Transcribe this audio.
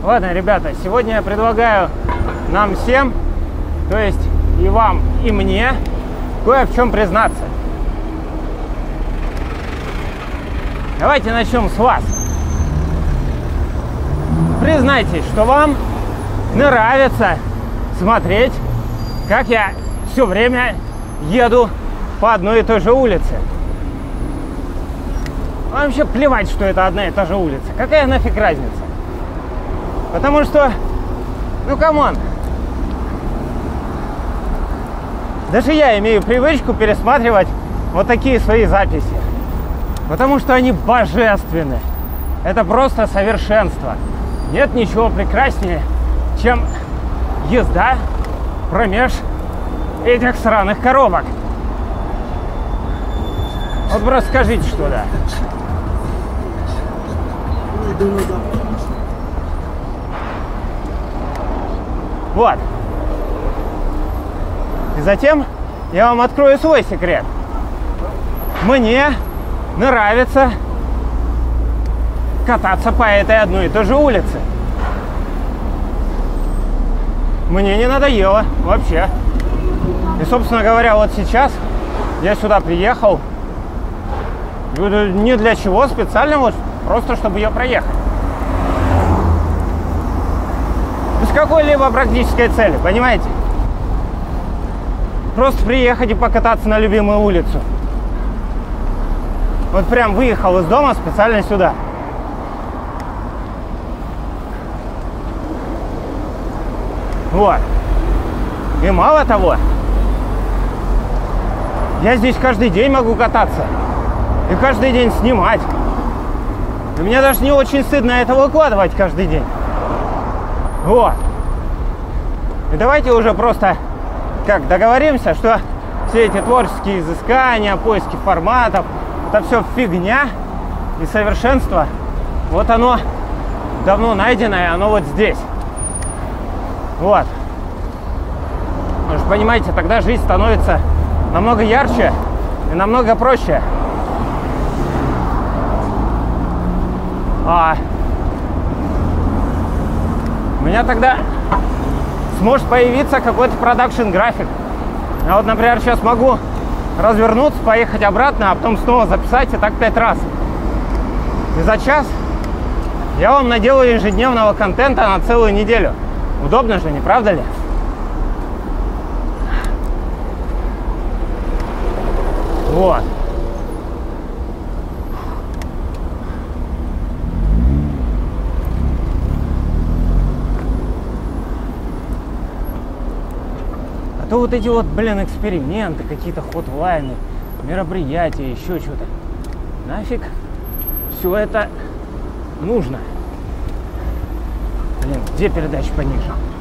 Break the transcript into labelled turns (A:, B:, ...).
A: Ладно, ребята, сегодня я предлагаю нам всем, то есть и вам, и мне, кое в чем признаться. Давайте начнем с вас. Признайтесь, что вам нравится смотреть, как я все время еду по одной и той же улице. Вам вообще плевать, что это одна и та же улица. Какая нафиг разница? Потому что, ну камон, даже я имею привычку пересматривать вот такие свои записи. Потому что они божественны. Это просто совершенство. Нет ничего прекраснее, чем езда промеж этих сраных коробок. Вот просто скажите, что да. Вот. И затем я вам открою свой секрет. Мне нравится кататься по этой одной и той же улице. Мне не надоело вообще. И, собственно говоря, вот сейчас я сюда приехал не для чего специально, вот просто чтобы ее проехать. Без какой-либо практической цели, понимаете? Просто приехать и покататься на любимую улицу. Вот прям выехал из дома специально сюда. Вот. И мало того, я здесь каждый день могу кататься. И каждый день снимать. И мне даже не очень стыдно это выкладывать каждый день. Вот. И давайте уже просто как договоримся, что все эти творческие изыскания, поиски форматов, это все фигня и совершенство. Вот оно давно найденное, оно вот здесь. Вот. Потому что, понимаете, тогда жизнь становится намного ярче и намного проще. У меня тогда сможет появиться какой-то продакшн-график. Я вот, например, сейчас могу развернуться, поехать обратно, а потом снова записать, и так 5 раз. И за час я вам наделаю ежедневного контента на целую неделю. Удобно же, не правда ли? Вот. А то вот эти вот, блин, эксперименты, какие-то хотлайны, мероприятия, еще что-то. Нафиг все это нужно. Блин, где передача пониже?